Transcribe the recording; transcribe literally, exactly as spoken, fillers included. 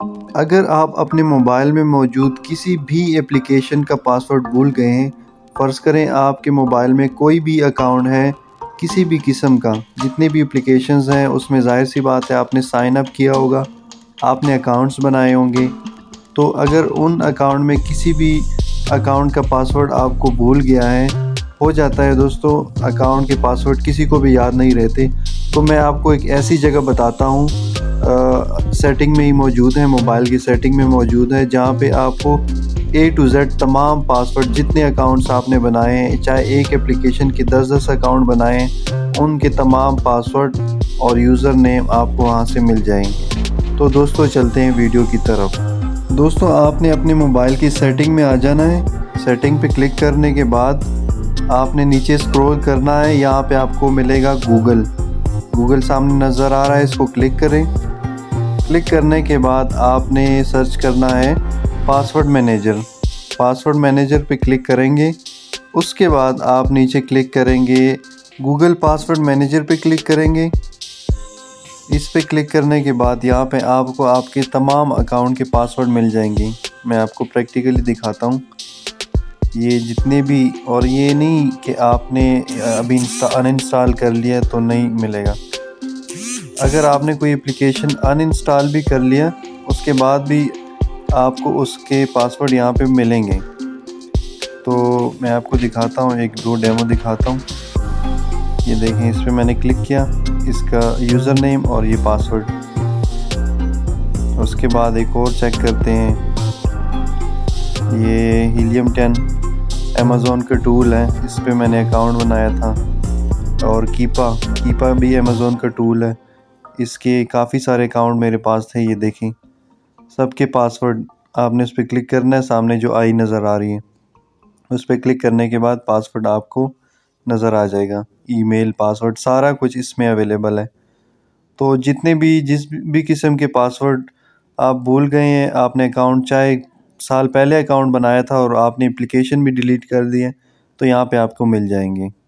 अगर आप अपने मोबाइल में मौजूद किसी भी एप्लीकेशन का पासवर्ड भूल गए हैं, फ़र्ज़ करें आपके मोबाइल में कोई भी अकाउंट है किसी भी किस्म का, जितने भी एप्लीकेशंस हैं उसमें ज़ाहिर सी बात है आपने साइन अप किया होगा, आपने अकाउंट्स बनाए होंगे। तो अगर उन अकाउंट में किसी भी अकाउंट का पासवर्ड आपको भूल गया है, हो जाता है दोस्तों अकाउंट के पासवर्ड किसी को भी याद नहीं रहते, तो मैं आपको एक ऐसी जगह बताता हूँ, सेटिंग में ही मौजूद है, मोबाइल की सेटिंग में मौजूद है, जहाँ पे आपको ए टू जेड तमाम पासवर्ड जितने अकाउंट्स आपने बनाए हैं, चाहे एक एप्लीकेशन के दस दस अकाउंट बनाए हैं, उनके तमाम पासवर्ड और यूज़र नेम आपको वहाँ से मिल जाएंगे। तो दोस्तों चलते हैं वीडियो की तरफ। दोस्तों आपने अपने मोबाइल की सेटिंग में आ जाना है। सेटिंग पे क्लिक करने के बाद आपने नीचे स्क्रॉल करना है, यहाँ पे आपको मिलेगा गूगल। गूगल सामने नज़र आ रहा है, इसको क्लिक करें। क्लिक करने के बाद आपने सर्च करना है पासवर्ड मैनेजर। पासवर्ड मैनेजर पे क्लिक करेंगे, उसके बाद आप नीचे क्लिक करेंगे गूगल पासवर्ड मैनेजर पे क्लिक करेंगे। इस पे क्लिक करने के बाद यहाँ पे आपको आपके तमाम अकाउंट के पासवर्ड मिल जाएंगे। मैं आपको प्रैक्टिकली दिखाता हूँ, ये जितने भी, और ये नहीं कि आपने अभी अनइंस्टॉल कर लिया तो नहीं मिलेगा। अगर आपने कोई एप्लीकेशन अनइंस्टॉल भी कर लिया उसके बाद भी आपको उसके पासवर्ड यहाँ पे मिलेंगे। तो मैं आपको दिखाता हूँ, एक दो डेमो दिखाता हूँ। ये देखें, इस पर मैंने क्लिक किया, इसका यूज़र नेम और ये पासवर्ड। उसके बाद एक और चेक करते हैं, ये हीलियम टेन अमेज़ॉन का टूल है, इस पर मैंने अकाउंट बनाया था। और कीपा कीपा भी अमेज़ॉन का टूल है, इसके काफ़ी सारे अकाउंट मेरे पास थे। ये देखें सबके पासवर्ड, आपने उस पर क्लिक करना है, सामने जो आई नज़र आ रही है उस पर क्लिक करने के बाद पासवर्ड आपको नज़र आ जाएगा, ईमेल पासवर्ड सारा कुछ इसमें अवेलेबल है। तो जितने भी जिस भी किस्म के पासवर्ड आप भूल गए हैं, आपने अकाउंट चाहे साल पहले अकाउंट बनाया था और आपने एप्लीकेशन भी डिलीट कर दी है, तो यहाँ पे आपको मिल जाएंगे।